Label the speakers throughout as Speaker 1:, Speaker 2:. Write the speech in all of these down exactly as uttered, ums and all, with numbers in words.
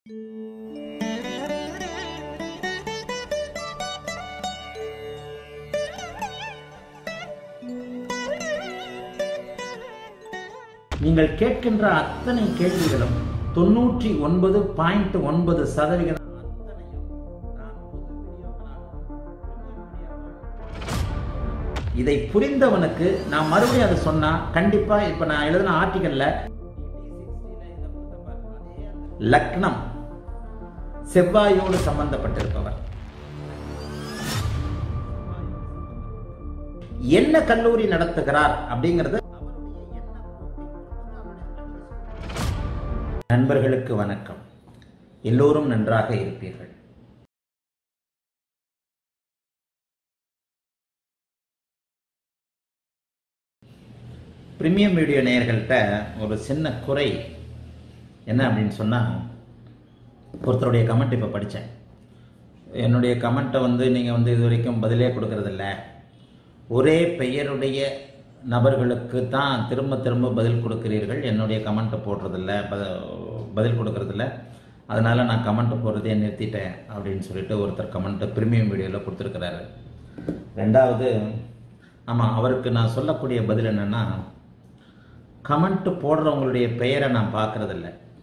Speaker 1: நீங்கள் கேட்கின்ற அத்தனை கேள்விகளும் தொன்னூற்றி ஒன்பது பாயிண்ட் ஒன்பது சதவீதம் இதை புரிந்தவனுக்கு நான் மறுபடியும் அதை சொன்னா கண்டிப்பா இப்ப நான் எழுதின ஆர்டிகல்ல லக்னம் செவ்வாயோடு சம்பந்தப்பட்டிருப்பவர் என்ன கல்லூரி நடத்துகிறார் அப்படிங்கிறது. நண்பர்களுக்கு வணக்கம். எல்லோரும் நன்றாக இருப்பீர்கள். பிரீமியம் வீடியோ நேயர்கள்ட்ட ஒரு சின்ன குறை என்ன அப்படின்னு சொன்னால், ஒருத்தருடைய கமெண்ட் இப்போ படித்தேன். என்னுடைய கமெண்ட்டை வந்து நீங்கள் வந்து இது வரைக்கும் பதிலே கொடுக்கறதில்ல, ஒரே பெயருடைய நபர்களுக்கு தான் திரும்ப திரும்ப பதில் கொடுக்கிறீர்கள், என்னுடைய கமெண்ட்டை போடுறதில்ல, பதில் கொடுக்கறதில்ல, அதனால் நான் கமெண்ட்டை போடுறதே நிறுத்திட்டேன் அப்படின்னு சொல்லிட்டு ஒருத்தர் கமெண்ட்டை பிரீமியம் வீடியோவில் கொடுத்துருக்கிறாரு. ரெண்டாவது, ஆமாம், அவருக்கு நான் சொல்லக்கூடிய பதில் என்னென்னா, கமெண்ட்டு போடுறவங்களுடைய பெயரை நான் பார்க்குறதில்ல.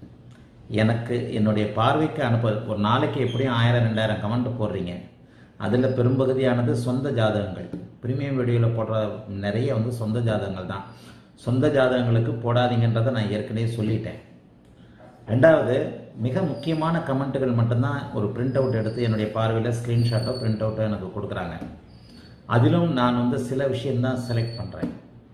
Speaker 1: எனக்கு என்னுடைய பார்வைக்கு அனுப்ப ஒரு நாளைக்கு எப்படியும் ஆயிரம் ரெண்டாயிரம் கமெண்ட் போடுறீங்க. அதில் பெரும்பகுதியானது சொந்த ஜாதகங்கள். பிரீமியம் வீடியோவில் போடுற நிறைய வந்து சொந்த ஜாதகங்கள் தான். சொந்த ஜாதகங்களுக்கு போடாதீங்கன்றதை நான் ஏற்கனவே சொல்லிட்டேன். ரெண்டாவது, மிக முக்கியமான கமெண்ட்டுகள் மட்டும்தான் ஒரு பிரிண்ட் அவுட் எடுத்து என்னுடைய பார்வையில் ஸ்க்ரீன்ஷாட்டோ பிரிண்ட் அவுட்டோ எனக்கு கொடுக்குறாங்க. அதிலும் நான் வந்து சில விஷயந்தான் செலக்ட் பண்ணுறேன்.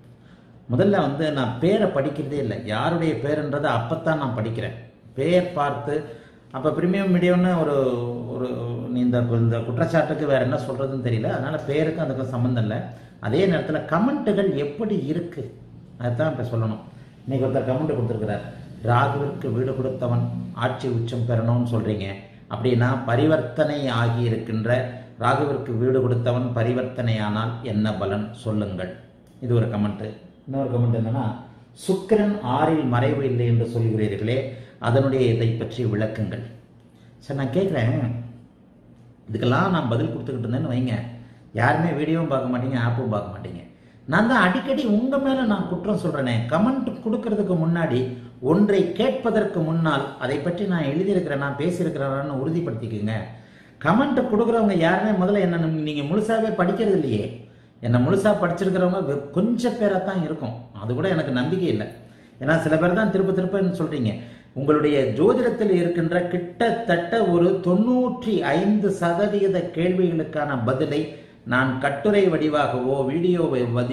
Speaker 1: முதல்ல வந்து நான் பேரை படிக்கிறதே இல்லை, யாருடைய பேருன்றதை அப்போத்தான் நான் படிக்கிறேன். பேர் பார்த்து அப்போ பிரீமியம் வீடியோன்னு ஒரு ஒரு இந்த இந்த குற்றச்சாட்டுக்கு வேறு என்ன சொல்கிறதுன்னு தெரியல. அதனால் பேருக்கு அதுக்கு சம்மந்தம் இல்லை. அதே நேரத்தில் கமெண்ட்டுகள் எப்படி இருக்குது அதுதான் இப்போ சொல்லணும். இன்றைக்கி ஒருத்தர் கமெண்ட் கொடுத்துருக்கிறார், ராகுவிற்கு வீடு கொடுத்தவன் ஆட்சி உச்சம் பெறணும்னு சொல்கிறீங்க, அப்படின்னா பரிவர்த்தனை ஆகி இருக்கின்ற ராகுவிற்கு வீடு கொடுத்தவன் பரிவர்த்தனையானால் என்ன பலன் சொல்லுங்கள். இது ஒரு கமெண்ட்டு. இன்னொரு கமெண்ட் என்னன்னா, சுக்கிரன் ஆறில் மறைவு இல்லை என்று சொல்கிறீர்களே, அதனுடைய இதை பற்றி விளக்குங்கள். சார், நான் கேட்குறேன், இதுக்கெல்லாம் நான் பதில் கொடுத்துக்கிட்டு இருந்தேன்னு வைங்க, யாருமே வீடியோவும் பார்க்க மாட்டீங்க, ஆப்பும் பார்க்க மாட்டீங்க. நான் தான் அடிக்கடி உங்கள் மேலே நான் குற்றம் சொல்கிறேனே, கமெண்ட் கொடுக்கறதுக்கு முன்னாடி ஒன்றை கேட்பதற்கு முன்னால் அதை பற்றி நான் எழுதியிருக்கிறேன், நான் பேசியிருக்கிறேன்னு உறுதிப்படுத்திக்குங்க. கமெண்ட் கொடுக்குறவங்க யாருமே முதல்ல என்ன நீங்கள் முழுசாகவே படிக்கிறது இல்லையே. என்னை முழுசாக படிச்சிருக்கிறவங்க கொஞ்சம் பேராக தான் இருக்கும். அது கூட எனக்கு நம்பிக்கை இல்லை. ஏன்னா சில பேர் தான் திருப்ப திருப்பன்னு சொல்கிறீங்க. உங்களுடைய ஜோதிடத்தில் இருக்கின்ற கிட்டத்தட்ட ஒரு தொண்ணூற்றி ஐந்து சதவீத கேள்விகளுக்கான பதிலை நான் கட்டுரை வடிவாகவோ வீடியோ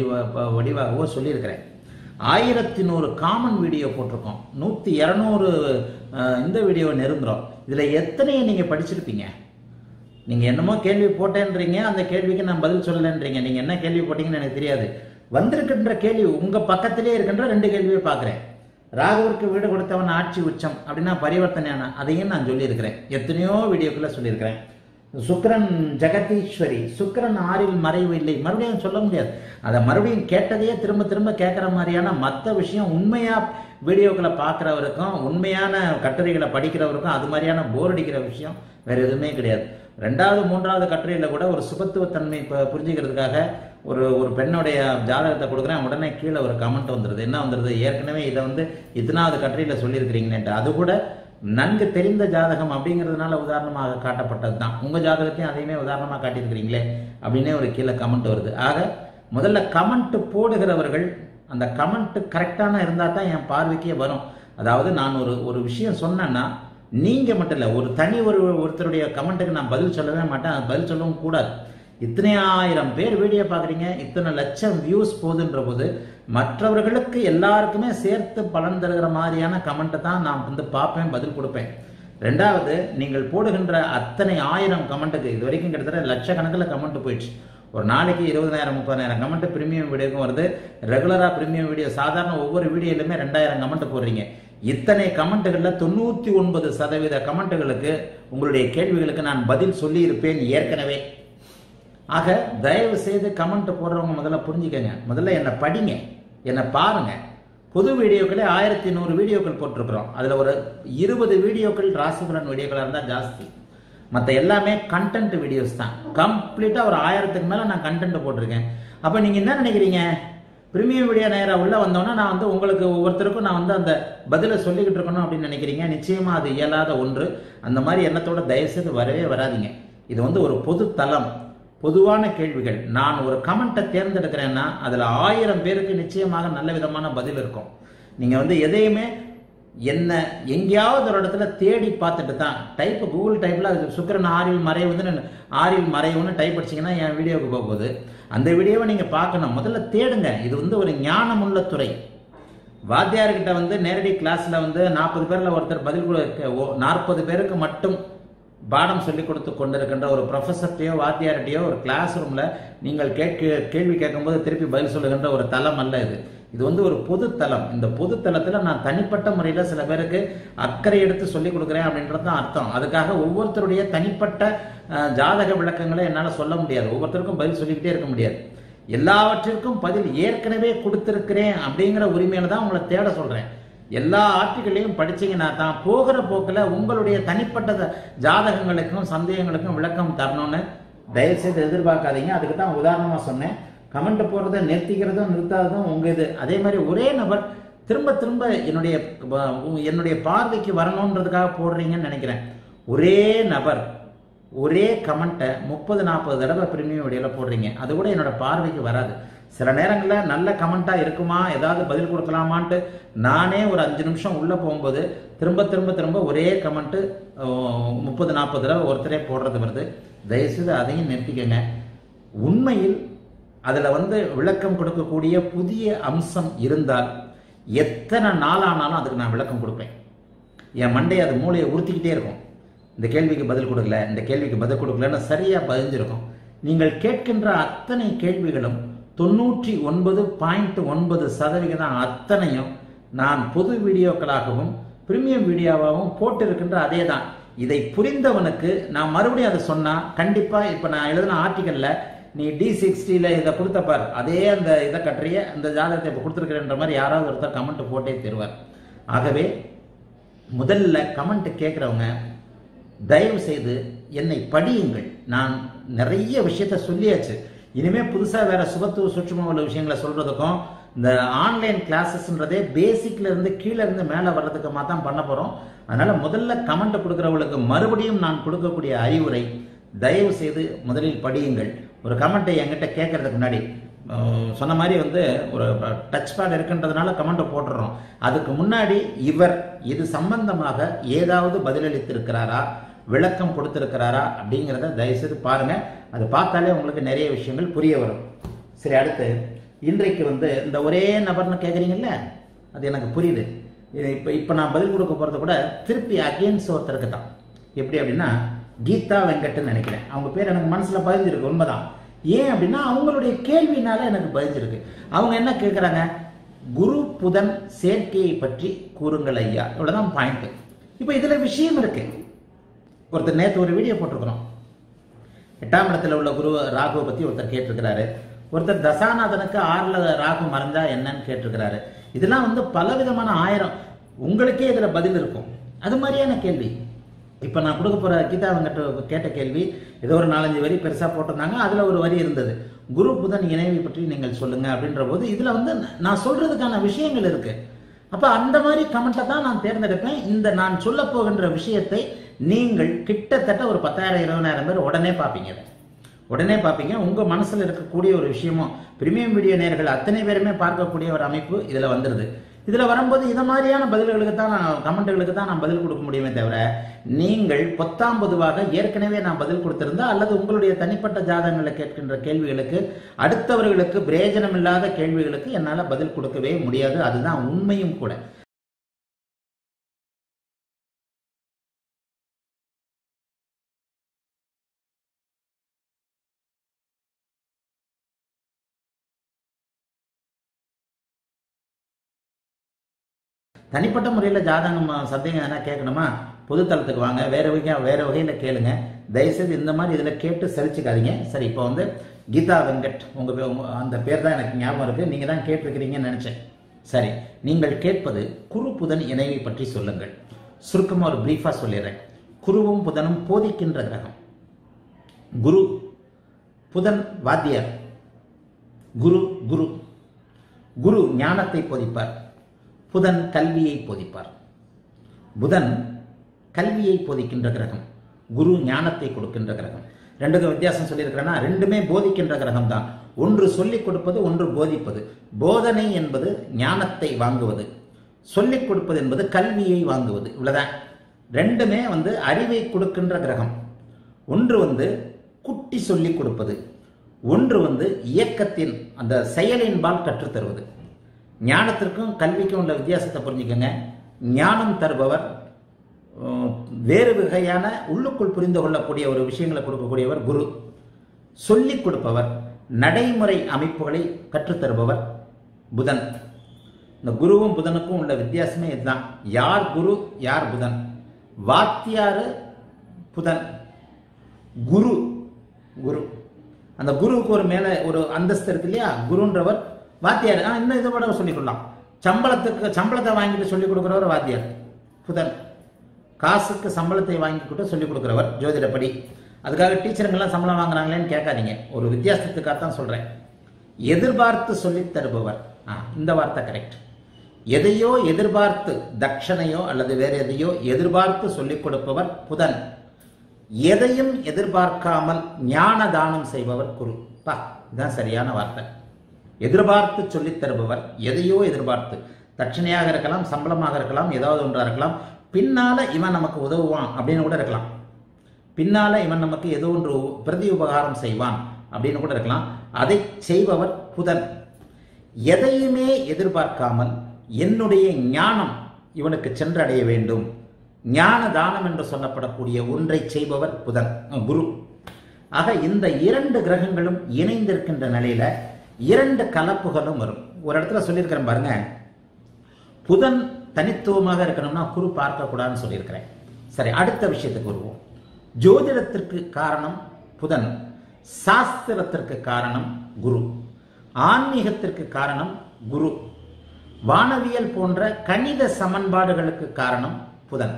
Speaker 1: வடிவாகவோ சொல்லியிருக்கிறேன். ஆயிரத்தி நூறு காமன் வீடியோ போட்டிருக்கோம், நூற்றி இரநூறு இந்த வீடியோ நெருங்குறோம். இதில் எத்தனையை நீங்கள் படிச்சிருப்பீங்க? நீங்கள் என்னமோ கேள்வி போட்டேன்றீங்க, அந்த கேள்விக்கு நான் பதில் சொல்லலைன்றீங்க. நீங்கள் என்ன கேள்வி போட்டீங்கன்னு எனக்கு தெரியாது. வந்திருக்கின்ற கேள்வி உங்கள் பக்கத்திலே இருக்கின்ற ரெண்டு கேள்வியை பார்க்குறேன். ராகுவிற்கு வீடு கொடுத்தவன் ஆட்சி உச்சம் அப்படின்னா பரிவர்த்தனையான, அதையும் நான் சொல்லியிருக்கிறேன், எத்தனையோ வீடியோக்குள்ளே சொல்லியிருக்கிறேன். சுக்கிரன் ஜெகதீஸ்வரி, சுக்கிரன் ஆறில் மறைவு இல்லை, மறுபடியும் சொல்ல முடியாது. அதை மறுபடியும் கேட்டதையே திரும்ப திரும்ப கேட்குற மாதிரியான மற்ற விஷயம் உண்மையாக வீடியோக்களை பார்க்குறவருக்கும் உண்மையான கட்டுரைகளை படிக்கிறவருக்கும் அது மாதிரியான போர் அடிக்கிற விஷயம் வேறு எதுவுமே கிடையாது. ரெண்டாவது மூன்றாவது கட்டுரையில் கூட ஒரு சுபத்துவத்தன்மை இப்போ புரிஞ்சுக்கிறதுக்காக ஒரு ஒரு பெண்ணுடைய ஜாதகத்தை கொடுக்குறேன், உடனே கீழே ஒரு கமெண்ட் வந்துடுது. என்ன வந்துடுது, ஏற்கனவே இதை வந்து இத்தனாவது கட்டுரையில் சொல்லியிருக்கிறீங்கன்ட்டு. அது கூட நன்கு தெரிந்த ஜாதகம் அப்படிங்கிறதுனால உதாரணமாக காட்டப்பட்டது தான். உங்கள் ஜாதகத்தையும் அதையுமே உதாரணமாக காட்டியிருக்கிறீங்களே அப்படின்னே ஒரு கீழே கமெண்ட் வருது. ஆக முதல்ல கமெண்ட் போடுகிறவர்கள் அந்த கமெண்ட் கரெக்டான இருந்தால் தான் என் பார்வைக்கே வரும். அதாவது நான் ஒரு ஒரு விஷயம் சொன்னேன்னா நீங்கள் மட்டும் இல்லை, ஒரு தனி ஒரு ஒருத்தருடைய கமெண்ட்டுக்கு நான் பதில் சொல்லவே மாட்டேன், அது பதில் சொல்லவும் கூடாது. இத்தனை ஆயிரம் பேர் வீடியோ பார்க்குறீங்க, இத்தனை லட்சம் வியூஸ் போகுதுன்ற போது மற்றவர்களுக்கு எல்லாருக்குமே சேர்த்து பலன் தருகிற மாதிரியான கமெண்ட்டை தான் நான் வந்து பார்ப்பேன், பதில் கொடுப்பேன். ரெண்டாவது, நீங்கள் போடுகின்ற அத்தனை ஆயிரம் கமெண்ட்டுக்கு இது வரைக்கும் கிட்டத்தட்ட லட்சக்கணக்கில் கமெண்ட் போயிடுச்சு. ஒரு நாளைக்கு இருபதாயிரம் முப்பதாயிரம் கமெண்ட் பிரீமியம் வீடியோக்கும் வருது. ரெகுலராக பிரீமியம் வீடியோ சாதாரண ஒவ்வொரு வீடியோலையுமே ரெண்டாயிரம் கமெண்ட் போடுறீங்க. இத்தனை கமெண்ட்டுகளில் தொண்ணூற்றி ஒன்பது சதவீத கமெண்ட்டுகளுக்கு உங்களுடைய கேள்விகளுக்கு நான் பதில் சொல்லி இருப்பேன் ஏற்கனவே. ஆக தயவு செய்து கமெண்ட் போடுறவங்க முதல்ல புரிஞ்சுக்கங்க, முதல்ல என்னை படிங்க, என்னை பாருங்க. பொது வீடியோக்களே ஆயிரத்தி நூறு வீடியோக்கள் போட்டிருக்கிறோம். அதில் ஒரு இருபது வீடியோக்கள் ராசி பலன் வீடியோக்களாக இருந்தால் ஜாஸ்தி. மற்ற எல்லாமே கண்டென்ட் வீடியோஸ் தான். கம்ப்ளீட்டாக ஒரு ஆயிரத்துக்கு மேலே நான் கண்டென்ட் போட்டிருக்கேன். அப்போ நீங்கள் என்ன நினைக்கிறீங்க? பிரீமியம் வீடியோ நேராக உள்ளே வந்தோன்னா நான் வந்து உங்களுக்கு ஒவ்வொருத்தருக்கும் நான் வந்து அந்த பதிலை சொல்லிக்கிட்டு இருக்கணும் அப்படின்னு நினைக்கிறீங்க. நிச்சயமாக அது இயலாத ஒன்று. அந்த மாதிரி எண்ணத்தோட தயவுசெய்து வரவே வராதிங்க. இது வந்து ஒரு பொது தளம், பொதுவான கேள்விகள். நான் ஒரு கமெண்ட்டை தேர்ந்தெடுக்கிறேன்னா அதில் ஆயிரம் பேருக்கு நிச்சயமாக நல்ல விதமான பதில் இருக்கும். நீங்கள் வந்து எதையுமே என்ன எங்கேயாவது ஒரு இடத்துல தேடி பார்த்துட்டு தான் டைப்பு கூகுள் டைப்பில் அது சுக்கிரன் ஆறில் மறைவுன்னு ஆறில் மறைவுன்னு டைப் அடிச்சிங்கன்னா என் வீடியோவுக்கு போகும்போது அந்த வீடியோவை நீங்கள் பார்க்கணும். முதல்ல தேடுங்க. இது வந்து ஒரு ஞானமுள்ள துறை. வாத்தியார்கிட்ட வந்து நேரடி கிளாஸில் வந்து நாற்பது பேரில் ஒருத்தர் பதில் கொடுக்க நாற்பது பேருக்கு மட்டும் பாடம் சொல்லிக் கொடுத்து கொண்டிருக்கின்ற ஒரு ப்ரொஃபஸர்கிட்டையோ வாத்தியார்கிட்டையோ ஒரு கிளாஸ் ரூமில் நீங்கள் கேட்க கேள்வி கேட்கும்போது திருப்பி பதில் சொல்லுகின்ற ஒரு தளம் அல்ல இது. இது வந்து ஒரு பொது தளம். இந்த பொது தளத்தில் நான் தனிப்பட்ட முறையில் சில பேருக்கு அக்கறை எடுத்து சொல்லிக் கொடுக்குறேன் அப்படின்றது தான் அர்த்தம். அதுக்காக ஒவ்வொருத்தருடைய தனிப்பட்ட ஜாதக விளக்கங்களை என்னால் சொல்ல முடியாது. ஒவ்வொருத்தருக்கும் பதில் சொல்லிக்கிட்டே இருக்க முடியாது. எல்லாவற்றிற்கும் பதில் ஏற்கனவே கொடுத்துருக்கிறேன் அப்படிங்கிற உரிமையில தான் உங்களை தேட சொல்கிறேன். எல்லா ஆர்டிக்களையும் படிச்சீங்கன்னா தான் போகிற போக்கில் உங்களுடைய தனிப்பட்ட ஜாதகங்களுக்கும் சந்தேகங்களுக்கும் விளக்கம் தரணும்னு தயவுசெய்து எதிர்பார்க்காதீங்க. அதுக்கு தான் உதாரணமாக சொன்னேன். கமெண்ட் போடுறத நிறுத்திக்கிறதும் நிறுத்தாததும் உங்கள் இது. அதே மாதிரி ஒரே நபர் திரும்ப திரும்ப என்னுடைய என்னுடைய பார்வைக்கு வரணுன்றதுக்காக போடுறீங்கன்னு நினைக்கிறேன். ஒரே நபர் ஒரே கமெண்ட்டை முப்பது நாற்பது தடவை பிரீமியம் வீடியோவில் போடுறீங்க. அது கூட என்னோட பார்வைக்கு வராது. சில நேரங்களில் நல்ல கமெண்ட்டாக இருக்குமா, ஏதாவது பதில் கொடுக்கலாமான்ட்டு நானே ஒரு அஞ்சு நிமிஷம் உள்ளே போகும்போது திரும்ப திரும்ப திரும்ப ஒரே கமெண்ட்டு முப்பது நாற்பது தடவை ஒருத்தரே போடுறது வருது. தயவுசெய்து அதையும் நிறுத்திக்கங்க. உண்மையில் அதில் வந்து விளக்கம் கொடுக்கக்கூடிய புதிய அம்சம் இருந்தால் எத்தனை நாளானாலும் அதுக்கு நான் விளக்கம் கொடுப்பேன். என் மண்டை அது மூளையை உறுத்திக்கிட்டே இருக்கும். இந்த கேள்விக்கு பதில் கொடுக்கல, இந்த கேள்விக்கு பதில் கொடுக்கலன்னு சரியாக பதிஞ்சிருக்கும். நீங்கள் கேட்கின்ற அத்தனை கேள்விகளும் தொண்ணூற்றி ஒன்பது பாயிண்ட் ஒன்பது சதவிகிதம் அத்தனையும் நான் பொது வீடியோக்களாகவும் பிரீமியம் வீடியோவாகவும் போட்டிருக்கின்ற அதே தான். இதை புரிந்தவனுக்கு நான் மறுபடியும் அதை சொன்னால் கண்டிப்பாக இப்போ நான் எழுதின ஆர்டிக்கலில் நீ டி சிக்ஸ்டியில் இதை கொடுத்தப்பார் அதே அந்த இதை கட்டுறிய அந்த ஜாதகத்தை இப்போ கொடுத்துருக்கிறேன்ற மாதிரி யாராவது ஒருத்தர் கமெண்ட் போட்டே தருவார். ஆகவே முதல்ல கமெண்ட் கேட்குறவங்க தயவு செய்து என்னை படியுங்கள். நான் நிறைய விஷயத்த சொல்லியாச்சு. இனிமே புதுசாக வேற சுபத்துவ சுற்றுமா உள்ள விஷயங்களை சொல்றதுக்கும் இந்த ஆன்லைன் கிளாஸஸ்ன்றதே பேசிக்ல இருந்து கீழே இருந்து மேலே வர்றதுக்குமா தான் பண்ண போறோம். அதனால முதல்ல கமெண்ட் கொடுக்குறவங்களுக்கு மறுபடியும் நான் கொடுக்கக்கூடிய அறிவுரை, தயவு செய்து முதலில் படியுங்கள். ஒரு கமெண்ட்டை என்கிட்ட கேட்கறதுக்கு முன்னாடி சொன்ன மாதிரி வந்து ஒரு டச் பேட் இருக்குன்றதுனால கமெண்ட்டை போட்டுடுறோம். அதுக்கு முன்னாடி இவர் இது சம்பந்தமாக ஏதாவது பதிலளித்திருக்கிறாரா, விளக்கம் கொடுத்திருக்கிறாரா அப்படிங்கிறத தயவுசெய்து பாருங்க. அது பார்த்தாலே உங்களுக்கு நிறைய விஷயங்கள் புரிய வரும். சரி, அடுத்து இன்றைக்கு வந்து இந்த ஒரே நபர்னு கேட்குறீங்கல்ல, அது எனக்கு புரியுது. இப்போ இப்போ நான் பதில் கொடுக்க போகிறது கூட திருப்பி அகெயின்ஸ்ட் ஒருத்தருக்கு தான். எப்படி அப்படின்னா கீதா வெங்கட்னு நினைக்கிறேன். அவங்க பேர் எனக்கு மனசில் பதிஞ்சிருக்கு. உண்மைதான். ஏன் அப்படின்னா அவங்களுடைய கேள்வினால எனக்கு பதிஞ்சிருக்கு. அவங்க என்ன கேட்குறாங்க, குரு புதன் சேர்க்கையை பற்றி கூறுங்கள் ஐயா. இவ்வளோதான் பாயிண்ட். இப்போ இதில் விஷயம் இருக்கு. ஒருத்தர் நேற்று ஒரு வீடியோ போட்டிருக்கிறோம். எட்டாம் இடத்துல உள்ள குரு ராகுவை பற்றி ஒருத்தர் கேட்டிருக்கிறாரு. ஒருத்தர் தசாநாதனுக்கு ஆறில் ராகு மறைஞ்சா என்னன்னு கேட்டிருக்கிறாரு. இதெல்லாம் வந்து பலவிதமான ஆயிரம் உங்களுக்கே இதில் பதில் இருக்கும். அது மாதிரியான கேள்வி. இப்போ நான் கொடுக்க போகிற கீதா வெங்கட் கேட்ட கேள்வி ஏதோ ஒரு நாலஞ்சு வரி பெருசாக போட்டிருந்தாங்க. அதில் ஒரு வரி இருந்தது, குரு புதன் இணைவை பற்றி நீங்கள் சொல்லுங்க அப்படின்ற போது இதில் வந்து நான் சொல்றதுக்கான விஷயங்கள் இருக்கு. அப்போ அந்த மாதிரி கமெண்ட்டை தான் நான் தேர்ந்தெடுப்பேன். இந்த நான் சொல்ல போகின்ற விஷயத்தை நீங்கள் கிட்டத்தட்ட ஒரு பத்தாயிரம் இருபதாயிரம் பேர் உடனே பார்ப்பீங்க. உடனே பார்ப்பீங்க. உங்கள் மனசில் இருக்கக்கூடிய ஒரு விஷயமும் பிரீமியம் வீடியோ நேயர்கள் அத்தனை பேருமே பார்க்கக்கூடிய ஒரு அமைப்பு இதில் வந்துடுது. இதில் வரும்போது இதை மாதிரியான பதில்களுக்கு தான் நான் கமெண்ட்டுகளுக்கு தான் நான் பதில் கொடுக்க முடியுமே தவிர, நீங்கள் பொத்தாம் பொதுவாக ஏற்கனவே நான் பதில் கொடுத்திருந்தா அல்லது உங்களுடைய தனிப்பட்ட ஜாதகங்களை கேட்கின்ற கேள்விகளுக்கு, அடுத்தவர்களுக்கு பிரயோஜனம் இல்லாத கேள்விகளுக்கு என்னால் பதில் கொடுக்கவே முடியாது. அதுதான் உண்மையும் கூட. தனிப்பட்ட முறையில் ஜாதகம் சந்தேகம் எதனா கேட்கணுமா, பொதுத்தளத்துக்கு வாங்க, வேற வகை வேற வகையில் கேளுங்க. தயவுசெய்து இந்த மாதிரி இதில் கேட்டு சரிச்சுக்காதீங்க. சரி, இப்போ வந்து கீதா வெங்கட் உங்கள் அந்த பேர் தான் எனக்கு ஞாபகம் இருக்குது. நீங்கள் தான் கேட்டிருக்கிறீங்கன்னு நினச்சேன். சரி, நீங்கள் கேட்பது குரு புதன் இணைவை பற்றி சொல்லுங்கள். சுருக்கமா ஒரு பிரீஃபா சொல்லிடுறேன். குருவும் புதனும் போதிக்கின்ற கிரகம். குரு புதன் வாத்தியார். குரு குரு குரு ஞானத்தை போதிப்பார், புதன் கல்வியை போதிப்பார். புதன் கல்வியை போதிக்கின்ற கிரகம், குரு ஞானத்தை கொடுக்கின்ற கிரகம். ரெண்டுக்கும் வித்தியாசம் சொல்லியிருக்கிறேன்னா, ரெண்டுமே போதிக்கின்ற கிரகம் தான். ஒன்று சொல்லிக் கொடுப்பது, ஒன்று போதிப்பது. போதனை என்பது ஞானத்தை வாங்குவது, சொல்லிக் கொடுப்பது என்பது கல்வியை வாங்குவது. இவ்வளவுதான். ரெண்டுமே வந்து அறிவை கொடுக்கின்ற கிரகம். ஒன்று வந்து குட்டி சொல்லிக் கொடுப்பது, ஒன்று வந்து இயக்கத்தின் அந்த செயலின்பால் கற்றுத்தருவது. ஞானத்திற்கும் கல்விக்கும் உள்ள வித்தியாசத்தை புரிஞ்சுக்கங்க. ஞானம் தருபவர் வேறு வகையான உள்ளுக்குள் புரிந்து கொள்ளக்கூடிய ஒரு விஷயங்களை கொடுக்கக்கூடியவர் குரு. சொல்லிக் கொடுப்பவர், நடைமுறை அமைப்புகளை கற்றுத்தருபவர் புதன். இந்த குருவும் புதனுக்கும் உள்ள வித்தியாசமே இதுதான். யார் குரு யார் புதன்? வாத்தியாரு புதன், குரு குரு. அந்த குருவுக்கு ஒரு மேல ஒரு அந்தஸ்து இருக்கு இல்லையா? குருன்றவர் வாத்தியார். இன்னும் இதை விட சொல்லிக் கொள்ளலாம். சம்பளத்துக்கு சம்பளத்தை வாங்கிட்டு சொல்லிக் கொடுக்கிறவர் வாத்தியார் புதன். காசுக்கு சம்பளத்தை வாங்கிக்கிட்டு சொல்லிக் கொடுக்கிறவர் ஜோதிடப்படி. அதுக்காக டீச்சருங்கெல்லாம் சம்பளம் வாங்குறாங்களேன்னு கேட்காதீங்க. ஒரு வித்தியாசத்துக்காகத்தான் சொல்றேன். எதிர்பார்த்து சொல்லித் தருபவர், இந்த வார்த்தை கரெக்ட். எதையோ எதிர்பார்த்து, தட்சணையோ அல்லது வேற எதையோ எதிர்பார்த்து சொல்லிக் கொடுப்பவர் புதன். எதையும் எதிர்பார்க்காமல் ஞான தானம் செய்பவர் குரு. பா, இதுதான் சரியான வார்த்தை. எதிர்பார்த்து சொல்லித் தருபவர், எதையோ எதிர்பார்த்து, தட்சணையாக இருக்கலாம், சம்பளமாக இருக்கலாம், ஏதாவது ஒன்றா இருக்கலாம். பின்னால இவன் நமக்கு உதவுவான் அப்படின்னு கூட இருக்கலாம். பின்னால இவன் நமக்கு ஏதோ ஒன்று பிரதி உபகாரம் செய்வான் அப்படின்னு கூட இருக்கலாம். அதை செய்பவர் புதன். எதையுமே எதிர்பார்க்காமல் என்னுடைய ஞானம் இவனுக்கு சென்றடைய வேண்டும், ஞான தானம் என்று சொல்லப்படக்கூடிய ஒன்றை செய்பவர் புதன், குரு. ஆக இந்த இரண்டு கிரகங்களும் இணைந்திருக்கின்ற நிலையில இரண்டு கலப்புகளும் வரும். ஒரு இடத்துல சொல்லியிருக்கிறேன் பாருங்க, புதன் தனித்துவமாக இருக்கணும்னா குரு பார்க்க கூடாதுன்னு சொல்லியிருக்கிறேன். சரி, அடுத்த விஷயத்துக்கு வருவோம். ஜோதிடத்திற்கு காரணம் புதன், சாஸ்திரத்திற்கு காரணம் குரு, ஆன்மீகத்திற்கு காரணம் குரு, வானவியல் போன்ற கணித சமன்பாடுகளுக்கு காரணம் புதன்.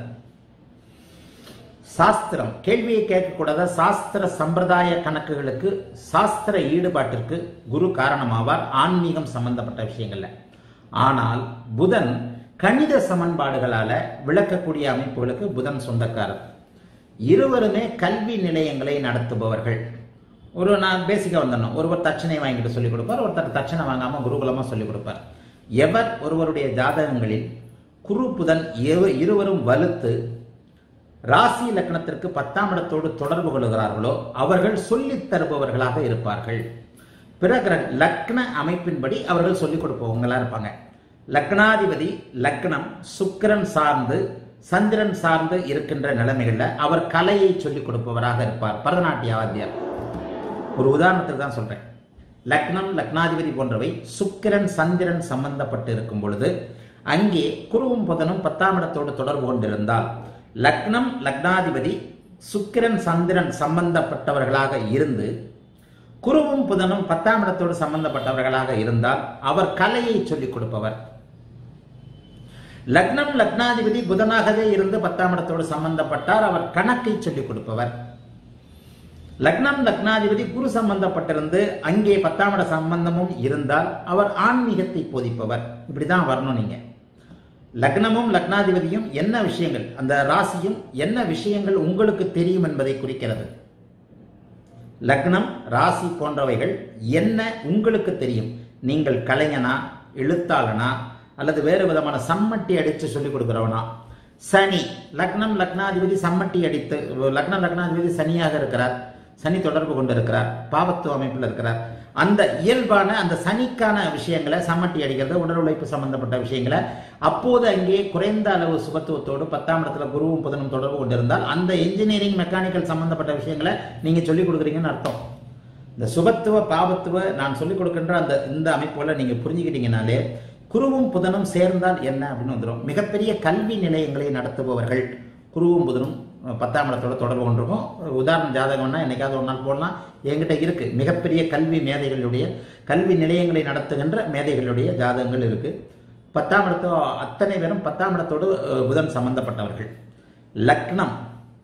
Speaker 1: சாஸ்திரம், கேள்வியை கேட்கக்கூடாத சாஸ்திர சம்பிரதாய கணக்குகளுக்கு, சாஸ்திர ஈடுபாட்டிற்கு குரு காரணமாவார் ஆன்மீகம் சம்பந்தப்பட்ட விஷயங்கள்ல. ஆனால் புதன் கணித சமன்பாடுகளால விளக்கக்கூடிய அமைப்புகளுக்கு புதன் சொந்தக்காரர். இருவருமே கல்வி நிலையங்களை நடத்துபவர்கள். ஒரு நான் பேசிக்கா வந்துடணும். ஒருவர் தட்சணை வாங்கிட்டு சொல்லிக் கொடுப்பார், ஒருத்தர் தட்சணை வாங்காம குருகுலமா சொல்லிக் கொடுப்பார். எவர் ஒருவருடைய ஜாதகங்களில் குரு புதன் இருவரும் வலுத்து ராசி லக்னத்திற்கு பத்தாம் இடத்தோடு தொடர்பு கொள்கிறார்களோ அவர்கள் சொல்லித் தருபவர்களாக இருப்பார்கள். பிற லக்ன அமைப்பின்படி அவர்கள் சொல்லிக் கொடுப்பவங்களா இருப்பாங்க. லக்னாதிபதி லக்னம் சுக்கிரன் சார்ந்து சந்திரன் சார்ந்து இருக்கின்ற நிலைமைகள்ல அவர் கலையை சொல்லிக் கொடுப்பவராக இருப்பார். பரதநாட்டிய வாத்தியார். ஒரு உதாரணத்துக்கு தான் சொல்றேன். லக்னம் லக்னாதிபதி போன்றவை சுக்கிரன் சந்திரன் சம்பந்தப்பட்டு இருக்கும் பொழுது அங்கே குருவும் புதனும் பத்தாம் இடத்தோடு தொடர்பு கொண்டிருந்தால், லக்னம் லக்னாதிபதி சுக்கிரன் சந்திரன் சம்பந்தப்பட்டவர்களாக இருந்து குருவும் புதனும் பத்தாம் இடத்தோடு சம்பந்தப்பட்டவர்களாக இருந்தால் அவர் கலையை சொல்லிக் கொடுப்பவர். லக்னம் லக்னாதிபதி புதனாகவே இருந்து பத்தாம் இடத்தோடு சம்பந்தப்பட்டார், அவர் கணக்கை சொல்லிக் கொடுப்பவர். லக்னம் லக்னாதிபதி குரு சம்பந்தப்பட்டிருந்து அங்கே பத்தாம் இட சம்பந்தமும் இருந்தால் அவர் ஆன்மீகத்தை போதிப்பவர். இப்படிதான் வரணும். நீங்க லக்னமும் லக்னாதிபதியும் என்ன விஷயங்கள், அந்த ராசியும் என்ன விஷயங்கள் உங்களுக்கு தெரியும் என்பதை குறிக்கிறது. லக்னம் ராசி போன்றவைகள் என்ன உங்களுக்கு தெரியும். நீங்கள் கலைஞனா, எழுத்தாளனா, அல்லது வேறு விதமான சம்மட்டி அடித்து சொல்லிக் கொடுக்கிறவனா. சனி லக்னம் லக்னாதிபதி சம்மட்டி அடித்து, லக்னம் லக்னாதிபதி சனியாக இருக்கிறார், சனி தொடர்பு கொண்டு இருக்கிறார், பாவத்துவ அமைப்பில் இருக்கிறார். அந்த இயல்பான அந்த சனிக்கான விஷயங்களை சம்மட்டி அடிக்கிறது, உடல் உழைப்பு சம்பந்தப்பட்ட விஷயங்களை அப்போது அங்கே குறைந்த அளவு சுபத்துவத்தோடு பத்தாம் இடத்துல குருவும் புதனும் தொடர்பு கொண்டிருந்தால் அந்த இன்ஜினியரிங் மெக்கானிக்கல் சம்பந்தப்பட்ட விஷயங்களை நீங்க சொல்லிக் கொடுக்குறீங்கன்னு அர்த்தம். இந்த சுபத்துவ பாவத்துவ நான் சொல்லிக் கொடுக்கின்ற அந்த இந்த அமைப்புகளை நீங்க புரிஞ்சுக்கிட்டீங்கனாலே குருவும் புதனும் சேர்ந்தால் என்ன அப்படின்னு வந்துடும். மிகப்பெரிய கல்வி நிலையங்களை நடத்துபவர்கள் குருவும் புதனும் பத்தாம் இடத்தோட தொடர்பு கொண்டிருக்கும். உதாரண ஜாதகம்னா என்னைக்காவது ஒரு நாள் போடலாம், என்கிட்ட இருக்கு. மிகப்பெரிய கல்வி மேதைகளுடைய கல்வி நிலையங்களை நடத்துகின்ற மேதைகளுடைய ஜாதகங்கள் இருக்கு. பத்தாம் இடத்தோ அத்தனை பேரும் பத்தாம் இடத்தோடு புதன் சம்பந்தப்பட்டவர்கள். லக்னம்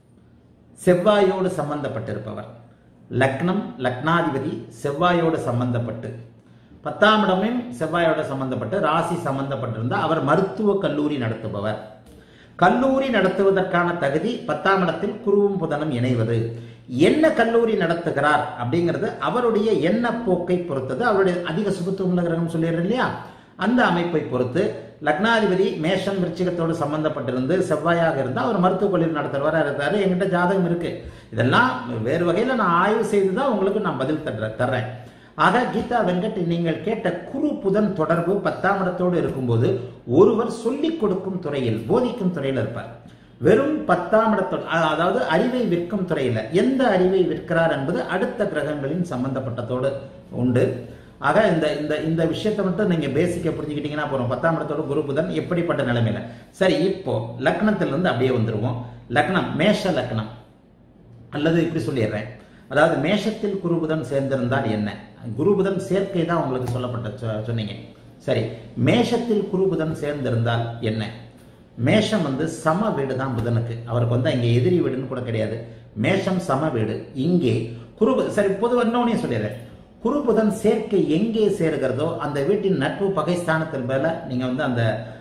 Speaker 1: செவ்வாயோடு சம்பந்தப்பட்டிருப்பவர். லக்னம் லக்னாதிபதி செவ்வாயோடு சம்பந்தப்பட்டு, பத்தாம் இடமும் செவ்வாயோட சம்பந்தப்பட்டு ராசி சம்பந்தப்பட்டிருந்தால் அவர் மருத்துவ கல்லூரி நடத்துபவர். கல்லூரி நடத்துவதற்கான தகுதி பத்தாம் இடத்தில் குருவும் புதனும் இணைவது. என்ன கல்லூரி நடத்துகிறார் அப்படிங்கிறது அவருடைய எண்ண போக்கை பொறுத்தது. அவருடைய அதிக சுபத்துவம் கிரகம் சொல்லிடுறேன் இல்லையா, அந்த அமைப்பை பொறுத்து லக்னாதிபதி மேஷம் விருச்சிகத்தோடு சம்பந்தப்பட்டிருந்து செவ்வாயாக இருந்தால் அவர் மருத்துவக் கல்லூரி நடத்துறவராக இருக்காரு. என்கிட்ட ஜாதகம் இருக்கு. இதெல்லாம் வேறு வகையில் நான் ஆய்வு செய்து தான் உங்களுக்கு நான் பதில் தர்ற தர்றேன். ஆக கீதா வெங்கட், நீங்கள் கேட்ட குரு புதன் தொடர்பு பத்தாம் இடத்தோடு இருக்கும்போது ஒருவர் சொல்லிக் கொடுக்கும் துறையில், போதிக்கும் துறையில் இருப்பார். வெறும் பத்தாம் இடத்தோடு, அதாவது அறிவை விற்கும் துறையில் எந்த அறிவை விற்கிறார் என்பது அடுத்த கிரகங்களின் சம்பந்தப்பட்டதோடு உண்டு. ஆக இந்த இந்த இந்த விஷயத்தை மட்டும் நீங்க பேசிக்க புரிஞ்சுக்கிட்டீங்கன்னா போறோம். பத்தாம் இடத்தோட குரு புதன் எப்படிப்பட்ட நிலைமையில. சரி, இப்போ லக்னத்திலிருந்து அப்படியே வந்துருவோம். லக்னம் மேஷ லக்னம், அல்லது இப்படி சொல்லிடுறேன், அதாவது மேஷத்தில் குருபுதன் சேர்ந்திருந்தால் என்ன, குருபுதன் சேர்க்கை தான் உங்களுக்கு சொல்லப்பட்ட சொன்னீங்க. சரி, மேஷத்தில் குருபுதன் சேர்ந்திருந்தால் என்ன? மேஷம் வந்து சம வீடு தான் புதனுக்கு. அவருக்கு வந்து இங்கே எதிரி வீடுன்னு கூட கிடையாது. மேஷம் சம வீடு. இங்கே குரு, சரி பொதுவாக இன்னொன்னே சொல்லிடுறேன், குரு புதன் சேர்க்கை எங்கே சேருகிறதோ அந்த வீட்டின் நட்பு பகைஸ்தானத்தில் மேல நீங்க வந்து அந்த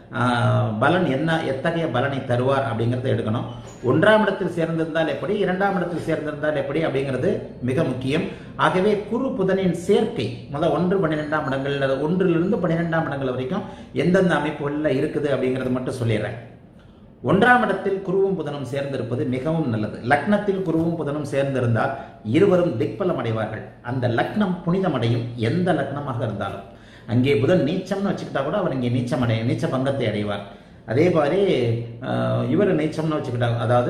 Speaker 1: பலன் என்ன, எத்தகைய பலனை தருவார் அப்படிங்கறத எடுக்கணும். ஒன்றாம் இடத்தில் சேர்ந்திருந்தால் எப்படி, இரண்டாம் இடத்தில் சேர்ந்திருந்தால் எப்படி அப்படிங்கிறது மிக முக்கியம். ஆகவே குரு புதனின் சேர்க்கை முதல் ஒன்று பன்னிரெண்டாம் இடங்கள், ஒன்றிலிருந்து பன்னிரெண்டாம் இடங்கள் வரைக்கும் எந்தெந்த அமைப்புகள்ல இருக்குது அப்படிங்கறது மட்டும் சொல்லிடுறேன். ஒன்றாம் இடத்தில் குருவும் புதனும் சேர்ந்திருப்பது மிகவும் நல்லது. லக்னத்தில் குருவும் புதனும் சேர்ந்திருந்தால் இருவரும் திக்பலம் அடைவார்கள். அந்த லக்னம் புனிதமடையும், எந்த லக்னமாக இருந்தாலும். அங்கே புதன் நீச்சம்னு வச்சுக்கிட்டா கூட அவர் இங்கே நீச்சம் அடைய நீச்ச பங்கத்தை அடைவார். அதே மாதிரி இவர் நீச்சம்னு வச்சுக்கிட்டா, அதாவது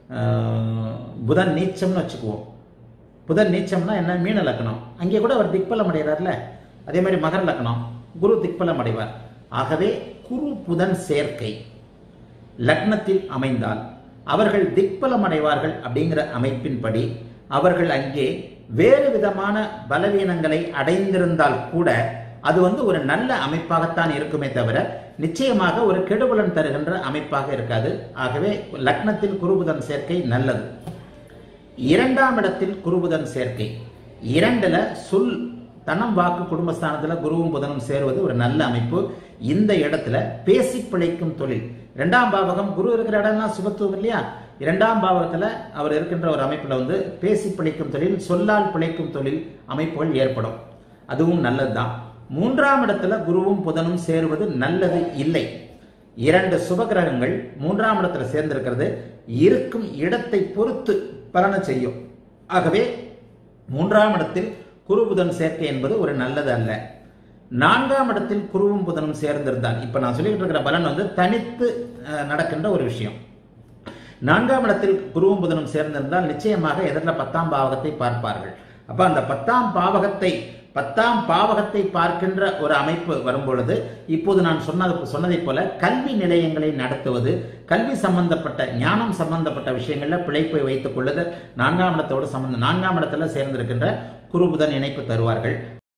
Speaker 1: புதன் நீச்சம்னு வச்சுக்குவோம். புதன் நீச்சம்னா என்ன, மீன லக்னம், அங்கே கூட அவர் திக்பலம் அடைகிறார்ல. அதே மாதிரி மகர லக்னம், குரு திக்பலம் அடைவார். ஆகவே குரு புதன் சேர்க்கை லக்னத்தில் அமைந்தால் அவர்கள் திக்பலம் அடைவார்கள். அப்படிங்கிற அமைப்பின்படி அவர்கள் அங்கே வேறு விதமான பலவீனங்களை அடைந்திருந்தால் கூட அது வந்து ஒரு நல்ல அமைப்பாகத்தான் இருக்குமே தவிர நிச்சயமாக ஒரு கெடுபலன் தருகின்ற அமைப்பாக இருக்காது. ஆகவே லக்னத்தில் குருபுதன் சேர்க்கை நல்லது. இரண்டாம் இடத்தில் குருபுதன் சேர்க்கை, இரண்டுல சொல் தனம் வாக்கு குடும்பஸ்தானத்துல குருவும் புதனும் சேருவது ஒரு நல்ல அமைப்பு. இந்த இடத்துல பேசி பிழைக்கும் தொழில், இரண்டாம் பாவகம் குரு இருக்கிற இடம்லாம் சுபத்துவம் இல்லையா, இரண்டாம் பாவகத்துல அவர் இருக்கின்ற ஒரு அமைப்புல வந்து பேசி பிழைக்கும் தொழில், சொல்லால் பிழைக்கும் தொழில் அமைப்புகள் ஏற்படும். அதுவும் நல்லதுதான். மூன்றாம் இடத்துல குருவும் புதனும் சேருவது நல்லது இல்லை. இரண்டு சுபகிரகங்கள் மூன்றாம் இடத்துல சேர்ந்திருக்கிறது இருக்கும் இடத்தை பொறுத்து பலனை செய்யும். ஆகவே மூன்றாம் இடத்தில் குரு புதன் சேர்க்கை என்பது ஒரு நல்லது அல்ல. நான்காம் இடத்தில் குருவும் புதனும் சேர்ந்திருந்தால், இப்ப நான் சொல்லிட்டு இருக்கிற பலன் வந்து தனித்து நடக்கின்ற ஒரு விஷயம். நான்காம் இடத்தில் குருவும் புதனும் சேர்ந்திருந்தால் நிச்சயமாக எதிரில் பத்தாம் பாவகத்தை பார்ப்பார்கள். அப்ப அந்த பத்தாம் பாவகத்தை பத்தாம் பாவகத்தை பார்க்கின்ற ஒரு அமைப்பு வரும்பொழுது, இப்போது நான் சொன்னது சொன்னதை போல கல்வி நிலையங்களை நடத்துவது, கல்வி சம்பந்தப்பட்ட ஞானம் சம்பந்தப்பட்ட விஷயங்கள்ல பிழைப்பை வைத்துக் கொள்ளுதல் நான்காம் இடத்தோடு சம்பந்தம், நான்காம் இடத்துல சேர்ந்திருக்கின்ற குருபுதன் இணைப்பு தருவார்கள்.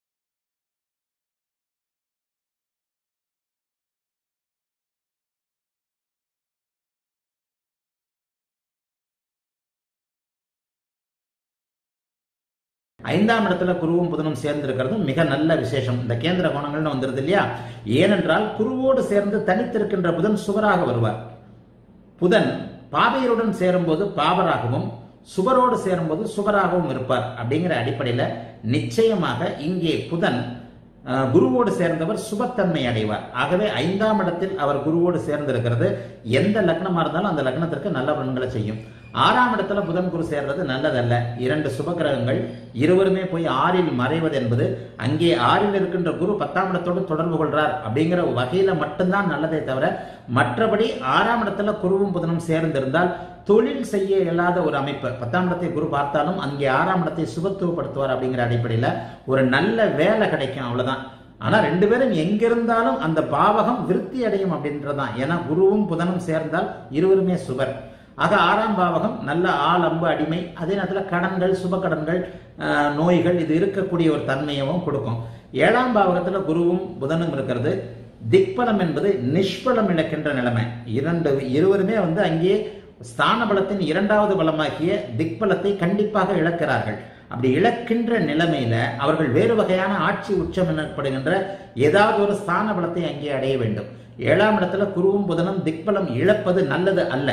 Speaker 1: ஐந்தாம் இடத்துல குருவும் புதனும் சேர்ந்திருக்கிறது மிக நல்ல விசேஷம். இந்த கேந்திர கோணங்கள்னு வந்துருது இல்லையா, ஏனென்றால் குருவோடு சேர்ந்து தனித்திருக்கின்ற புதன் சுவராக வருவார். புதன் பாவையருடன் சேரும்போது பாவராகவும் சுவரோடு சேரும்போது சுவராகவும் இருப்பார். அப்படிங்கிற அடிப்படையில நிச்சயமாக இங்கே புதன் குருவோடு சேர்ந்தவர் சுபத்தன்மை அடைவார். ஆகவே ஐந்தாம் இடத்தில் அவர் குருவோடு சேர்ந்திருக்கிறது எந்த லக்னமா இருந்தாலும் அந்த லக்னத்திற்கு நல்ல பலன்களை செய்யும். ஆறாம் இடத்துல புதன் குரு சேர்றது நல்லதல்ல. இரண்டு சுபகிரகங்கள் இருவருமே போய் ஆறில் மறைவது என்பது, அங்கே ஆறில் இருக்கின்ற குரு பத்தாம் இடத்தோடு தொடர்பு கொள்றார் அப்படிங்கிற வகையில மட்டும்தான் நல்லதே தவிர, மற்றபடி ஆறாம் இடத்துல குருவும் புதனும் சேர்ந்திருந்தால் தொழில் செய்ய இயலாத ஒரு அமைப்பு. பத்தாம் இடத்தை குரு பார்த்தாலும் அங்கே ஆறாம் இடத்தை சுபத்துவப்படுத்துவார். அப்படிங்கிற அடிப்படையில ஒரு நல்ல வேலை கிடைக்கும், அவ்வளவுதான். ஆனா ரெண்டு பேரும் எங்கிருந்தாலும் அந்த பாவகம் விருத்தி அடையும் அப்படின்றதான். ஏன்னா குருவும் புதனும் சேர்ந்தால் இருவருமே சுபர். ஆக ஆறாம் பாவகம் நல்ல ஆள் அம்பு அடிமை, அதே நேரத்தில் கடன்கள், சுப கடன்கள், நோய்கள் இது இருக்கக்கூடிய ஒரு தன்மையவும் கொடுக்கும். ஏழாம் பாவகத்துல குருவும் புதனும் இருக்கிறது திக்பலம் என்பது நிஷ்பலம் இழக்கின்ற நிலைமை. இரண்டு இருவருமே வந்து அங்கே ஸ்தான பலத்தின் இரண்டாவது பலமாகிய திக்பலத்தை கண்டிப்பாக இழக்கிறார்கள். அப்படி இழக்கின்ற நிலைமையில அவர்கள் வேறு வகையான ஆட்சி உச்சம் எனப்படுகின்ற ஏதாவது ஒரு ஸ்தான பலத்தை அங்கே அடைய வேண்டும். ஏழாம் இடத்துல குருவும் புதனும் திக்பலம் இழப்பது நல்லது அல்ல.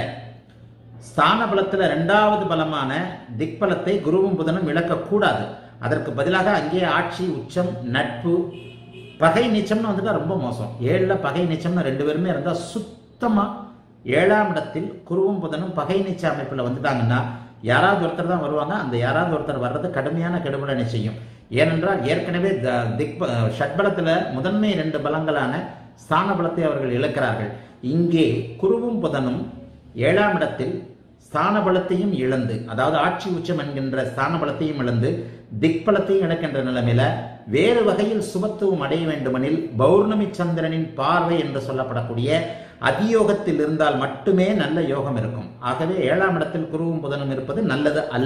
Speaker 1: ஸ்தான பலத்துல இரண்டாவது பலமான திக்பலத்தை குருவும் புதனும் இழக்கக்கூடாது. அதற்கு பதிலாக அங்கே ஆட்சி உச்சம் நட்பு பகை நீச்சம்னு வந்துட்டா ரொம்ப மோசம். ஏழுல பகை நீச்சம்னு ரெண்டு பேருமே இருந்தா சுத்தமா ஏழாம் இடத்தில் குருவும் புதனும் பகை நீச்ச அமைப்புல வந்துட்டாங்கன்னா யாராவது ஒருத்தர் தான் வருவாங்க. அந்த யாராவது ஒருத்தர் வர்றது கடுமையான கெடுபலனை செய்யும். ஏனென்றால் ஏற்கனவே திக் ஷட்பலத்துல முதன்மை இரண்டு பலங்களான ஸ்தான பலத்தை அவர்கள் இழக்கிறார்கள். இங்கே குருவும் புதனும் ஏழாம் இடத்தில் ஸ்தான பலத்தையும் இழந்து, அதாவது ஆட்சி உச்சம் என்கின்ற ஸ்தான பலத்தையும் இழந்து திக்பலத்தையும் இழக்கின்ற நிலைமையில வேறு வகையில் சுபத்துவம் அடைய வேண்டுமெனில் பௌர்ணமி சந்திரனின் பார்வை என்று சொல்லப்படக்கூடிய அதியோகத்தில் இருந்தால் மட்டுமே நல்ல யோகம் இருக்கும். ஆகவே ஏழாம் இடத்தில் குருவும் புதனும் இருப்பது நல்லது அல்ல.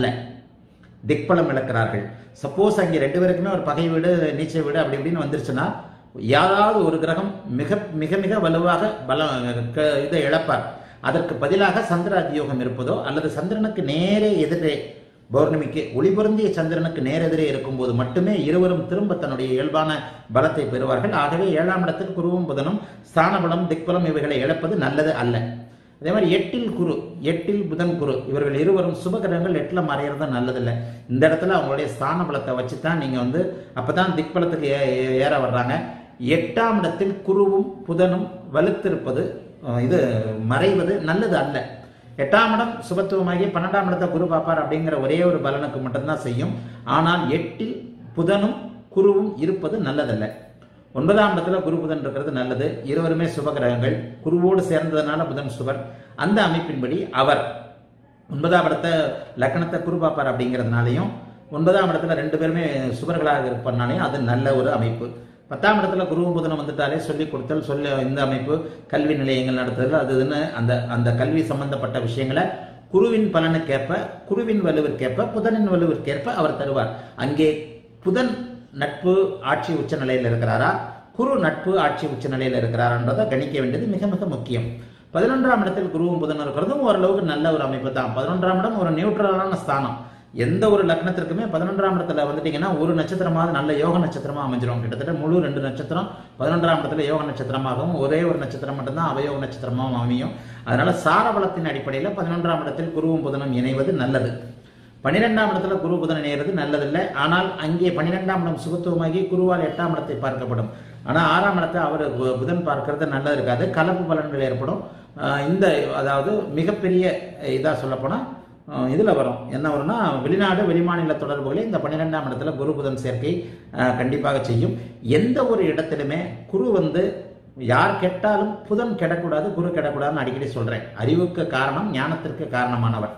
Speaker 1: திக்பலம் இழக்கிறார்கள். சப்போஸ் அங்கே ரெண்டு பேருக்குமே ஒரு பகை வீடு நீச்ச வீடு அப்படி இப்படின்னு வந்துருச்சுன்னா யாராவது ஒரு கிரகம் மிக மிக மிக வலுவாக பலம் இதை இழப்பார். அதற்கு பதிலாக சந்திர அதியோகம் இருப்பதோ அல்லது சந்திரனுக்கு நேரே எதிரே பௌர்ணமிக்கு ஒளிபொருந்திய சந்திரனுக்கு நேரெதிரே இருக்கும்போது மட்டுமே இருவரும் திரும்ப தன்னுடைய இயல்பான பலத்தை பெறுவார்கள். ஆகவே ஏழாம் இடத்தில் குருவும் புதனும் ஸ்தான பலம் திக்பலம் இவைகளை இழப்பது நல்லது அல்ல. அதே மாதிரி எட்டில் குரு எட்டில் புதன் குரு இவர்கள் இருவரும் சுபகிரகங்கள் எட்டுல மறையிறது நல்லதில்லை. இந்த இடத்துல அவங்களுடைய ஸ்தான பலத்தை வச்சுதான் நீங்க வந்து அப்பதான் திக்பலத்துக்கு ஏற வர்றாங்க. எட்டாம் இடத்தில் குருவும் புதனும் வலுத்திருப்பது இது மறைவது நல்லது அல்ல. எட்டாம் இடம் சுபத்துவமாகி பன்னெண்டாம் இடத்தை குரு பார்ப்பார் அப்படிங்கிற ஒரே ஒரு பலனுக்கு மட்டும்தான் செய்யும். ஆனால் எட்டில் புதனும் குருவும் இருப்பது நல்லதல்ல. ஒன்பதாம் இடத்துல குரு புதன் இருக்கிறது நல்லது. இருவருமே சுபகிரகங்கள். குருவோடு சேர்ந்ததுனால புதன் சுபர். அந்த அமைப்பின்படி அவர் ஒன்பதாம் இடத்தை லக்னத்தை குரு பார்ப்பார் அப்படிங்கிறதுனாலையும் ஒன்பதாம் இடத்துல ரெண்டு பேருமே சுபர்களாக இருப்பதுனாலையும் அது நல்ல ஒரு அமைப்பு. பத்தாம் இடத்துல குருவும் புதனும் வந்துட்டாலே சொல்லிக் கொடுத்தல் சொல்ல இந்த அமைப்பு கல்வி நிலையங்கள் நடத்துதல் அது இதுன்னு அந்த அந்த கல்வி சம்பந்தப்பட்ட விஷயங்களை குருவின் பலனுக்கேற்ப குருவின் வலுவிற்கேற்ப புதனின் வலுவிற்கேற்ப அவர் தருவார். அங்கே புதன் நட்பு ஆட்சி உச்ச நிலையில் இருக்கிறாரா, குரு நட்பு ஆட்சி உச்ச நிலையில் இருக்கிறாரான்றதை கணிக்க வேண்டியது மிக மிக முக்கியம். பதினொன்றாம் இடத்தில் குருவும் புதன் இருக்கிறதும் ஓரளவுக்கு நல்ல ஒரு அமைப்பு தான். பதினொன்றாம் இடம் ஒரு நியூட்ரலான ஸ்தானம். எந்த ஒரு லக்னத்திற்குமே பதினொன்றாம் இடத்துல வந்துட்டீங்கன்னா ஒரு நட்சத்திரமாவது நல்ல யோக நட்சத்திரமா அமைஞ்சிரும். கிட்டத்தட்ட முழு ரெண்டு நட்சத்திரம் பதினொன்றாம் இடத்துல யோக நட்சத்திரமாகவும் ஒரே ஒரு நட்சத்திரம் மட்டும்தான் அவயோக நட்சத்திரமாகவும் அமையும். அதனால சாரபலத்தின் அடிப்படையில் பதினொன்றாம் இடத்தில் குருவும் புதனும் இணைவது நல்லது. பன்னிரெண்டாம் இடத்துல குரு புதன் இணைகிறது நல்லதில்லை. ஆனால் அங்கே பன்னிரெண்டாம் இடம் சுபத்துவமாகி குருவால் எட்டாம் இடத்தை பார்க்கப்படும். ஆனால் ஆறாம் இடத்தை அவர் புதன் பார்க்கறது நல்லது இருக்காது. கலப்பு பலன்கள் ஏற்படும். இந்த அதாவது மிகப்பெரிய இதா சொல்லப்போனா இதுல வரும் என்ன வரும்னா வெளிநாடு வெளிமாநில தொடர்புகளை இந்த பன்னிரெண்டாம் இடத்துல குரு புதன் சேர்க்கை கண்டிப்பாக செய்யும். எந்த ஒரு இடத்திலுமே குரு வந்து யார் கெட்டாலும் புதன் கெடக்கூடாது குரு கெடக்கூடாதுன்னு அடிக்கடி சொல்றேன். அறிவுக்கு காரணம் ஞானத்திற்கு காரணமானவர்.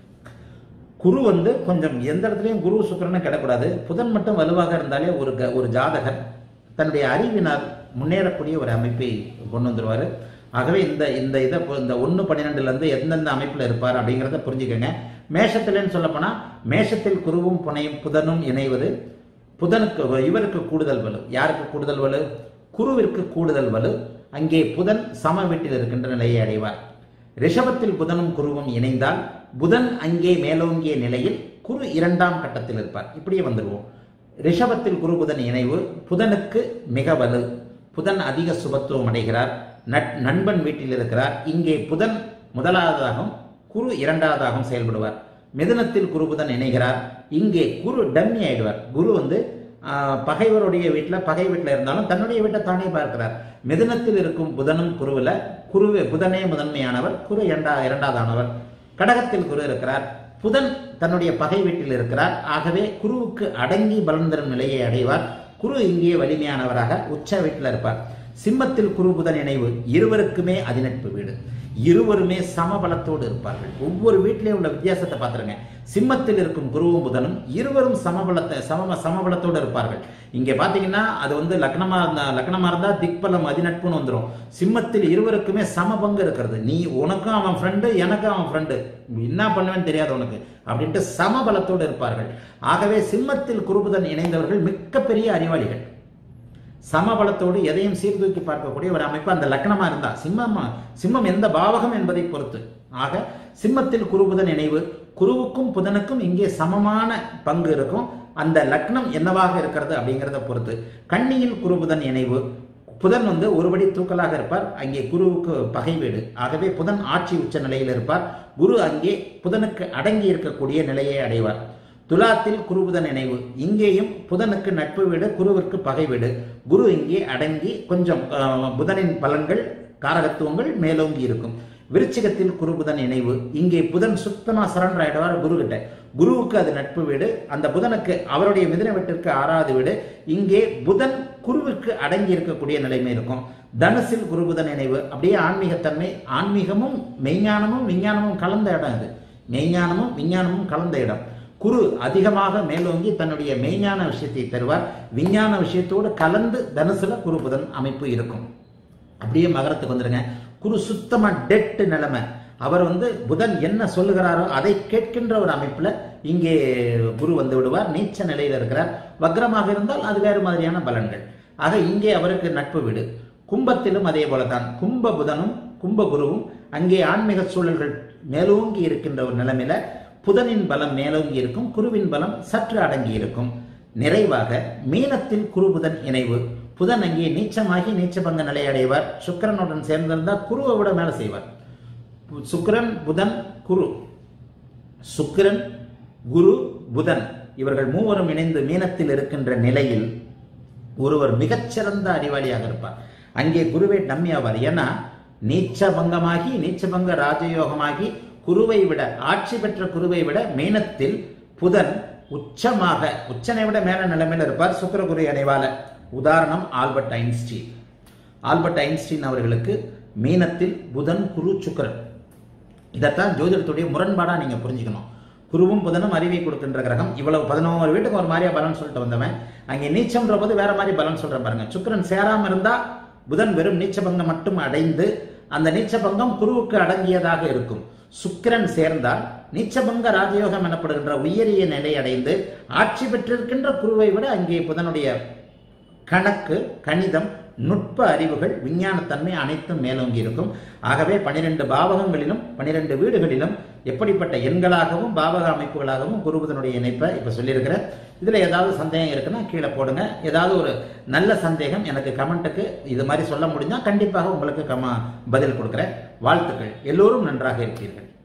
Speaker 1: குரு வந்து கொஞ்சம் எந்த இடத்துலையும் குரு சுக்கிரனும் கெடக்கூடாது. புதன் மட்டும் வலுவாக இருந்தாலே ஒரு ஒரு ஜாதகர் தன்னுடைய அறிவினால் முன்னேறக்கூடிய ஒரு அமைப்பை கொண்டு வந்துருவாரு. ஆகவே இந்த இந்த இதை இந்த ஒன்று பன்னிரெண்டுல இருந்து எந்தெந்த அமைப்புல இருப்பார் அப்படிங்கிறத புரிஞ்சுக்கங்க. மேஷத்திலன்னு சொல்லப்போனா மேஷத்தில் குருவும் புனையும் புதனும் இணைவது புதனுக்கு இவருக்கு கூடுதல் வலு. யாருக்கு கூடுதல் வலு? குருவிற்கு கூடுதல் வலு. அங்கே புதன் சம வீட்டில் இருக்கின்ற நிலையை அடைவார். ரிஷபத்தில் புதனும் குருவும் இணைந்தால் புதன் அங்கே மேலோங்கிய நிலையில் குரு இரண்டாம் கட்டத்தில் இருப்பார். இப்படியே வந்துடுவோம். ரிஷபத்தில் குரு புதன் இணைவு புதனுக்கு மிக வலு. புதன் அதிக சுபத்துவம் அடைகிறார். நண்பன் வீட்டில் இருக்கிறார். இங்கே புதன் முதலாவதாகவும் குரு இரண்டாவதாகவும் செயல்படுவார். மிதுனத்தில் குரு புதன் இணைகிறார். இங்கே குரு டம்மி ஆயிடுவார். குரு வந்து பகைவருடைய வீட்டில் பகை வீட்டில் இருந்தாலும் தன்னுடைய வீட்டை தானே பார்க்கிறார். மிதுனத்தில் இருக்கும் புதனும் குருவில் குரு புதனே முதன்மையானவர், குரு இரண்டா இரண்டாவதானவர். கடகத்தில் குரு இருக்கிறார். புதன் தன்னுடைய பகை வீட்டில் இருக்கிறார். ஆகவே குருவுக்கு அடங்கி பலன் தரும் நிலையை அடைவார். குரு இங்கே வலிமையானவராக உச்ச வீட்டில் இருப்பார். சிம்மத்தில் குரு புதன் இணைவு இருவருக்குமே அதிநட்பு வீடு. இருவருமே சமபலத்தோடு இருப்பார்கள். ஒவ்வொரு வீட்டிலையும் உள்ள வித்தியாசத்தை பார்த்துருங்க. சிம்மத்தில் இருக்கும் குருவும் புதனும் இருவரும் சமபலத்தை சம சமபலத்தோடு இருப்பார்கள். இங்கே பார்த்தீங்கன்னா அது வந்து லக்னமா இருந்தா லக்னமா இருந்தா திக்பலம் அதிநட்புன்னு வந்துடும். சிம்மத்தில் இருவருக்குமே சம பங்கு இருக்கிறது. நீ உனக்கும் அவன் ஃப்ரெண்டு எனக்கும் அவன் ஃப்ரெண்டு என்ன பண்ணுவேன்னு தெரியாது உனக்கு அப்படின்ட்டு சமபலத்தோடு இருப்பார்கள். ஆகவே சிம்மத்தில் குருபுதன் இணைந்தவர்கள் மிகப்பெரிய அறிவாளிகள். சமபலத்தோடு எதையும் சீர்தூக்கி பார்க்கக்கூடிய ஒரு அமைப்பு அந்த லக்னமா இருந்தா, சிம்மம் சிம்மம் எந்த பாவகம் என்பதை பொறுத்து. ஆக சிம்மத்தில் குரு புதன் இணைவு, குருவுக்கும் புதனுக்கும் இங்கே சமமான பங்கு இருக்கும். அந்த லக்னம் என்னவாக இருக்கிறது அப்படிங்கிறத பொறுத்து. கன்னியில் குரு புதன் இணைவு, புதன் வந்து ஒருபடி தூக்கலாக இருப்பார், அங்கே குருவுக்கு பகை வீடு. ஆகவே புதன் ஆட்சி உச்ச நிலையில் இருப்பார், குரு அங்கே புதனுக்கு அடங்கி இருக்கக்கூடிய நிலையை அடைவார். துலாத்தில் குரு புதன் இணைவு, இங்கேயும் புதனுக்கு நட்பு வீடு, குருவிற்கு பகை வீடு. குரு இங்கே அடங்கி கொஞ்சம் புதனின் பலன்கள் காரகத்துவங்கள் மேலோங்கி இருக்கும். விருச்சிகத்தில் குரு புதன் இணைவு, இங்கே புதன் சுத்தமா சரண்டர் ஆயிடுவார் குரு கிட்ட. குருவுக்கு அது நட்பு வீடு, அந்த புதனுக்கு அவருடைய மிதுன வீட்டிற்கு ஆறாவது வீடு. இங்கே புதன் குருவுக்கு அடங்கி இருக்கக்கூடிய நிலைமை இருக்கும். தனுசில் குரு புதன் இணைவு, அப்படியே ஆன்மீகத்தன்மை, ஆன்மீகமும் மெய்ஞானமும் விஞ்ஞானமும் கலந்த இடம் இது. மெய்ஞானமும் விஞ்ஞானமும் கலந்த இடம். குரு அதிகமாக மேலோங்கி தன்னுடைய மெய்ஞான விஷயத்தை தருவார். விஞ்ஞான விஷயத்தோடு கலந்து தனுசுல குரு புதன் அமைப்பு இருக்கும். அப்படியே மகரத்துக்கு வந்துருங்க. குரு சுத்தமா டெட் நிலைமை. அவர் வந்து புதன் என்ன சொல்லுகிறாரோ அதை கேட்கின்ற ஒரு அமைப்புல இங்கே குரு வந்து விடுவார். நீச்ச நிலையில் இருக்கிறார். வக்ரமாக இருந்தால் அது வேறு மாதிரியான பலன்கள். ஆக இங்கே அவருக்கு நட்பு வீடு. கும்பத்திலும் அதே போலதான். கும்ப புதனும் கும்ப குருவும் அங்கே ஆன்மீக சூழல்கள் மேலோங்கி இருக்கின்ற ஒரு நிலைமையில புதனின் பலம் மேலோங்கி இருக்கும், குருவின் பலம் சற்று அடங்கி இருக்கும். நிறைவாக மீனத்தில் குரு புதன் இணைவு, புதன் அங்கே நீச்சமாகி நீச்சபங்க நிலை அடைவார். சுக்கிரனுடன் சேர்ந்திருந்தால் குருவை விட மேல செய்வார். சுக்கிரன் புதன் குரு, சுக்கிரன் குரு புதன் இவர்கள் மூவரும் இணைந்து மீனத்தில் இருக்கின்ற நிலையில் ஒருவர் மிகச்சிறந்த அறிவாளியாக இருப்பார். அங்கே குருவே டம்மி ஆவார். ஏன்னா நீச்சபங்கமாகி நீச்சபங்க ராஜயோகமாகி குருவை விட, ஆட்சி பெற்ற குருவை விட மீனத்தில் புதன் உச்சமாக, உச்சனை விட மேல நிலைமையில் இருப்பார் சுக்கிர குரு இணைவால. உதாரணம் ஆல்பர்ட் ஐன்ஸ்டீன். ஆல்பர்ட் ஐன்ஸ்டீன் அவர்களுக்கு மீனத்தில் புதன் குரு சுக்கிரன். இதைத்தான் ஜோதிடத்துடைய முரண்பாடா நீங்க புரிஞ்சுக்கணும். குருவும் புதனும் அறிவை கொடுக்கின்ற கிரகம். இவ்வளவு பதினோரு வீட்டுக்கு ஒரு மாதிரியா பலன் சொல்லிட்டு வந்தவன் அங்கே நீச்சம்ன்ற போது வேற மாதிரி பலன் சொல்றேன் பாருங்க. சுக்கிரன் சேராம இருந்தா புதன் வெறும் நீச்சபங்கம் மட்டும் அடைந்து அந்த நீச்சபங்கம் குருவுக்கு அடங்கியதாக இருக்கும். சுக்கிரன் சேர்ந்தால் நீச்சபங்க ராஜயோகம் எனப்படுகின்ற உயரிய நிலை அடைந்து ஆட்சி பெற்றிருக்கின்ற குருவை விட அங்கே புதனுடைய கணக்கு, கணிதம், நுட்ப அறிவுகள், விஞ்ஞானத்தன்மை அனைத்தும் மேலோங்கி இருக்கும். ஆகவே பனிரெண்டு பாவகங்களிலும் பனிரெண்டு வீடுகளிலும் எப்படிப்பட்ட எண்களாகவும் பாவக அமைப்புகளாகவும் குருபுதனுடைய இணைப்பை இப்ப சொல்லியிருக்கிறேன். இதுல ஏதாவது சந்தேகம் இருக்குன்னா கீழே போடுங்க. ஏதாவது ஒரு நல்ல சந்தேகம் எனக்கு கமெண்ட்டுக்கு இது மாதிரி சொல்ல முடிஞ்சா கண்டிப்பாக உங்களுக்கு கம பதில் கொடுக்குறேன். வாழ்த்துக்கள். எல்லோரும் நன்றாக இருப்பீர்கள்.